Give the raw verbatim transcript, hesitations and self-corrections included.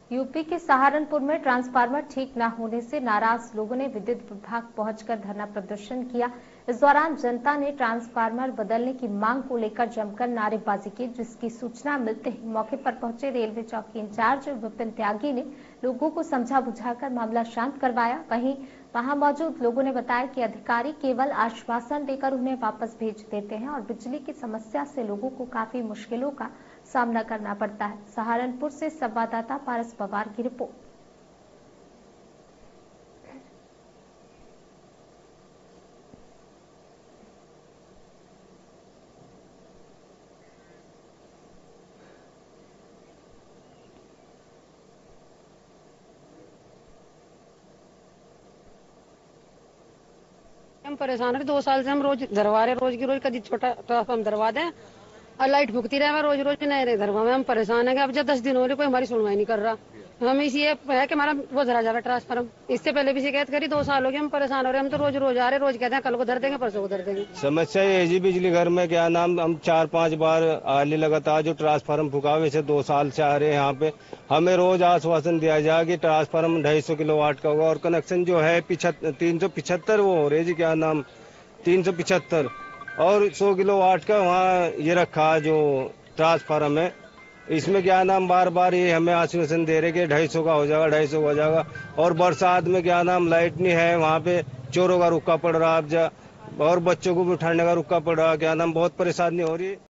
UP के सहारनपुर में transformer ठीक न होने से नाराज लोगों ने विद्युत विभाग पहुंचकर धरना प्रदर्शन किया। इस दौरान जनता ने ट्रांसफार्मर बदलने की मांग को लेकर जमकर नारेबाजी की, जिसकी सूचना मिलते ही मौके पर पहुंचे रेलवे चौकी इंचार्ज विपिन त्यागी ने लोगों को समझा बुझाकर मामला शांत करवाया। वहीं वहां मौजूद लोगों ने बताया कि अधिकारी केवल आश्वासन देकर उन्हें वापस भेज देते हैं और बिजली की समस्या से लोगों को काफी मुश्किलों का सामना करना पड़ता है। सहारनपुर से संवाददाता पारस पवार की रिपोर्ट। हम परेशान है। दो साल से हम रोज धरवा रहे, रोज की रोज कभी छोटा ट्रांसफार्मर धरवा दें और लाइट भुगती रहे, रोज रोज नए नए धरवा में हम परेशान है। अब जब दस दिन हो रहे कोई हमारी सुनवाई नहीं कर रहा। हम इसी है कि हमारा वो धरा जा रहा ट्रांसफार्मर। इससे पहले भी शिकायत करी, दो साल हो गए हम परेशान हो रहे। हम तो रोज रोज आ रहे, रोज कहते हैं कल को धर देंगे, परसों को धर देंगे। समस्या ये जी बिजली घर में क्या नाम हम चार पांच बार आले लगातार जो ट्रांसफार्मर फुका वैसे दो साल से आ रहे हैं। यहाँ पे हमें रोज आश्वासन दिया जाए कि ट्रांसफार्मर ढाई सौ किलो वाट का होगा और कनेक्शन जो है पिछहत्तर तीन सौ पिछहत्तर वो हो रहे जी क्या नाम तीन सौ पिछहत्तर और सौ किलो वाट का वहाँ ये रखा जो ट्रांसफार्मर है। इसमें क्या नाम बार बार ये हमें आश्वासन दे रहे कि ढाई सौ का हो जाएगा, ढाई सौ का हो जाएगा। और बरसात में क्या नाम लाइट नहीं है, वहाँ पे चोरों का रुका पड़ रहा अब जा और बच्चों को भी उठाने का रुका पड़ रहा, क्या नाम बहुत परेशानी हो रही है।